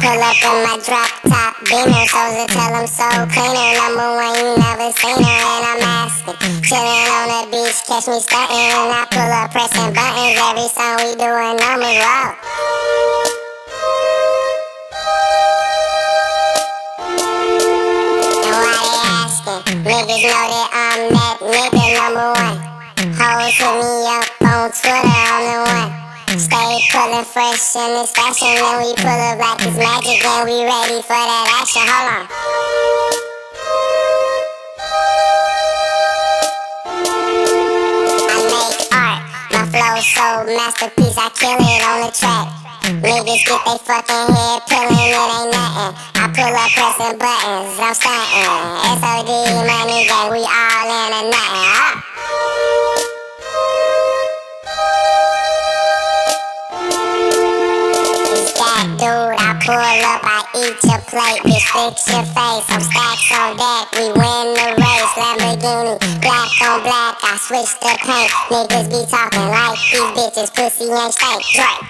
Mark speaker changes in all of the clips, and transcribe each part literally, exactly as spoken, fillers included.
Speaker 1: pull up in my drop top Beamer, Soldier tell them so cleaner. Number one, you never seen her, and I'm asking. Chillin' on the beach, catch me stuntin', and I pull up pressing buttons. Every song we doing numbers, wow. And why they asking? Niggas know that I'm that nigga number one. Hoes hit me up on Twitter, I'm the one. Stay pullin' fresh in this fashion, and we pull up like it's magic, and we ready for that action. Hold on. I make art, my flow so masterpiece, I kill it on the track. Niggas get they fucking head pillin', it ain't nothing. I pull up pressing buttons, I'm stuntin'. S O D money gang, we all in or nothing. Ah. Dude, I pull up, I eat your plate, bitch, fix your face. I'm stacks on deck, we win the race. Lamborghini, black on black, I switch the paint. Niggas be talking like these bitches, pussy ain't stank. Drake.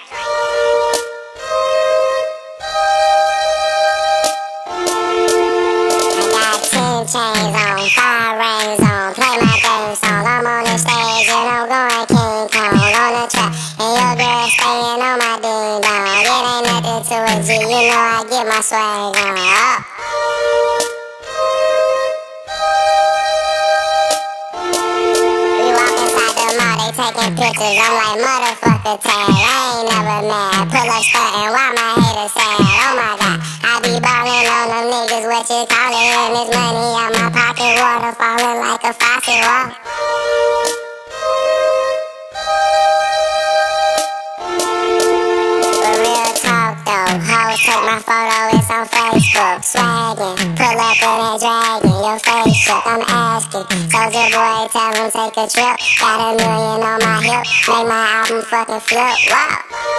Speaker 1: I got ten chains on, five rings on, play my theme song. I'm on the stage and I'm going King Kong on the track, and your girl staying on my ding dong. It ain't nothing to a G, you know I get my swag on. Oh. We walk inside the mall, they taking pictures. I'm like, motherfucker tag, I ain't never mad. Pull up stuntin', why my haters sad? Oh my god, I be ballin' on them niggas, what you call it? And this money out my pocket, water falling like a faucet. Whoa. Hoes take my photo, it's on Facebook. Swaggin', pull up in that dragon, your face shook, I'm asking. Soldier boy, tell him take a trip. Got a million on my hip, make my album fucking flip. Wow.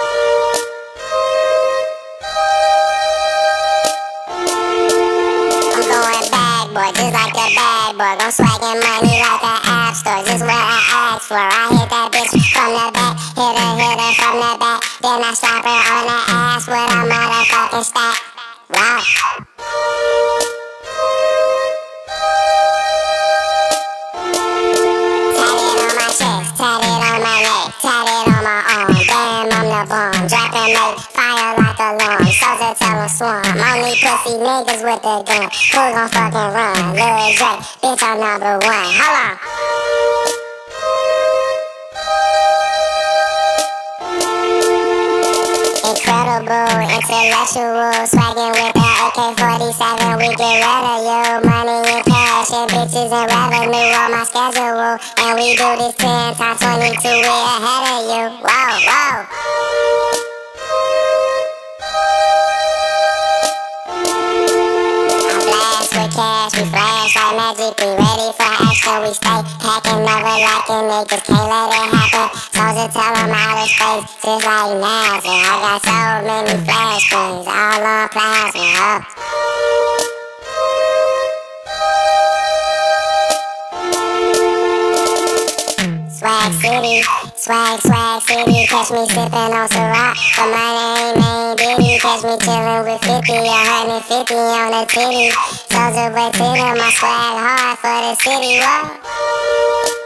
Speaker 1: I'm going bad boy, just like a bad boy. Gon' swaggin' money like an app store, just what I asked for. I hit that bitch from the back, hit her, hit her from the back. Then I slap her on the ass with a motherfucking stack. Wow. Tatted on my chest, tatted on my neck, tatted on my arm. Damn, I'm the bomb. Dropping make fire like alarm. Soldier tell them swarm. Only pussy niggas with the gun. Who gon' fucking run? Lil Drake, bitch, I'm number one. Hold on. Incredible, intellectual, swaggin' with the A K forty-seven. We get rid of you, money and cash and bitches and revenue on my schedule. And we do this ten times twenty-two, we ahead of you. Whoa, whoa. I blast with cash, we flash like magic, we ready for action. We stay packing, never lacking, niggas can't let it happen. Soldier tell them outer space, just like NASA. I got so many flash screens, all on plasma. Oh. Swag City, swag, swag city. Catch me sippin' on Ciroc, but money ain't main ditty. Catch me chillin' with fifty, a hundred fifty on the titty. Soldier boy to them, I swag hard for the city. Whoa.